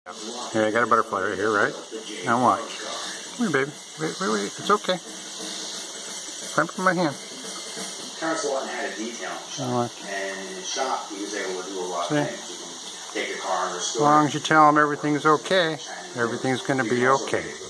Here, I got a butterfly right here, right? Now watch. Come here, baby. Wait. It's okay. Right from my hand. Council had a detail shop, and in the shop he was able to do a lot of things. You can take a car and restore it. As long as you tell him everything's okay, everything's going to be okay.